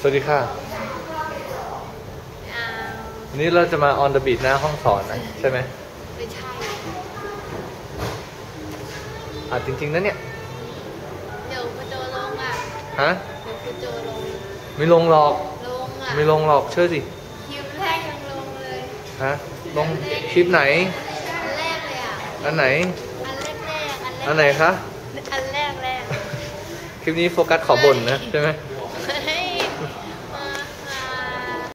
วัสดีค่ะวันนี้เราจะมา on the beat หน้าห้องสอนนะใช่ไหมไม่ใช่จริงๆนะเนี่ยเดี๋ยวคุณโจลงอ่ะฮะเดี๋ยวคุณโจลงไม่ลงหรอกลงอ่ะไม่ลงหรอกเชื่อสิคลิปแรกยังลงเลยฮะลงคลิปไหนอันแรกเลยอ่ะอันไหนอันแรกอันไหนคะอันแรกคลิปนี้โฟกัสขอบ่นนะใช่ไหม